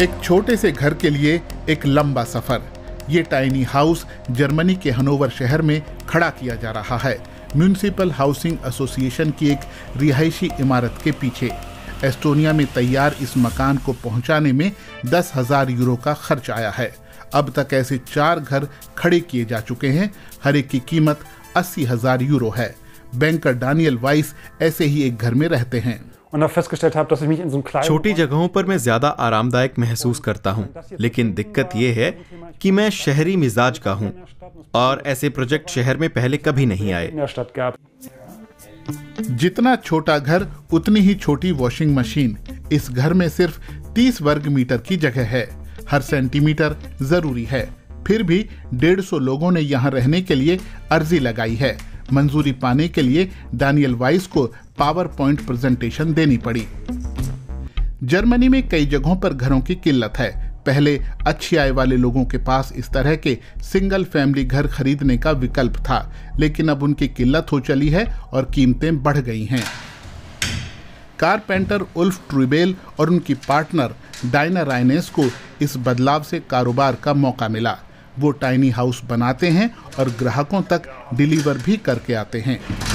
एक छोटे से घर के लिए एक लंबा सफर। ये टाइनी हाउस जर्मनी के हनोवर शहर में खड़ा किया जा रहा है, म्यूनिसिपल हाउसिंग एसोसिएशन की एक रिहायशी इमारत के पीछे। एस्टोनिया में तैयार इस मकान को पहुंचाने में 10,000 यूरो का खर्च आया है। अब तक ऐसे 4 घर खड़े किए जा चुके हैं। हर एक की कीमत 80,000 यूरो है। बैंकर डानियल वाइस ऐसे ही एक घर में रहते हैं। छोटी जगहों पर मैं ज्यादा आरामदायक महसूस करता हूं, लेकिन दिक्कत यह है कि मैं शहरी मिजाज का हूं और ऐसे प्रोजेक्ट शहर में पहले कभी नहीं आए। जितना छोटा घर उतनी ही छोटी वॉशिंग मशीन। इस घर में सिर्फ 30 वर्ग मीटर की जगह है। हर सेंटीमीटर जरूरी है। फिर भी 150 लोगों ने यहाँ रहने के लिए अर्जी लगाई है। मंजूरी पाने के लिए डानियल वाइस को पावर पॉइंट प्रेजेंटेशन देनी पड़ी। जर्मनी में कई जगहों पर घरों की किल्लत है। पहले अच्छी आय वाले लोगों के पास इस तरह के सिंगल फैमिली घर खरीदने का विकल्प था, लेकिन अब उनकी किल्लत हो चली है और कीमतें बढ़ गई हैं। कारपेंटर उल्फ ट्रूबेल और उनकी पार्टनर डायना राइनेस को इस बदलाव से कारोबार का मौका मिला। वो टाइनी हाउस बनाते हैं और ग्राहकों तक डिलीवर भी करके आते हैं।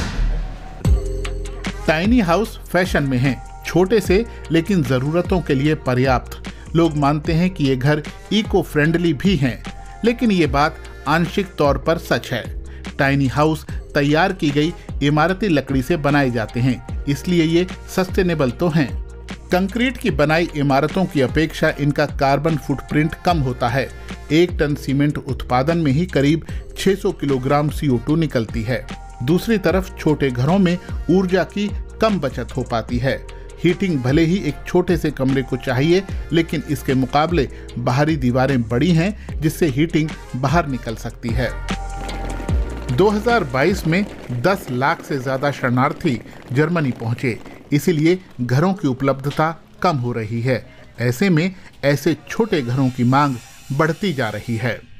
टाइनी हाउस फैशन में है, छोटे से लेकिन जरूरतों के लिए पर्याप्त। लोग मानते हैं कि ये घर इको फ्रेंडली भी हैं, लेकिन ये बात आंशिक तौर पर सच है। टाइनी हाउस तैयार की गई इमारती लकड़ी से बनाए जाते हैं, इसलिए ये सस्टेनेबल तो हैं। कंक्रीट की बनाई इमारतों की अपेक्षा इनका कार्बन फुटप्रिंट कम होता है। 1 टन सीमेंट उत्पादन में ही करीब 600 किलोग्राम CO2 निकलती है। दूसरी तरफ छोटे घरों में ऊर्जा की कम बचत हो पाती है। हीटिंग भले ही एक छोटे से कमरे को चाहिए, लेकिन इसके मुकाबले बाहरी दीवारें बड़ी हैं, जिससे हीटिंग बाहर निकल सकती है। 2022 में 10 लाख से ज्यादा शरणार्थी जर्मनी पहुंचे, इसीलिए घरों की उपलब्धता कम हो रही है। ऐसे में ऐसे छोटे घरों की मांग बढ़ती जा रही है।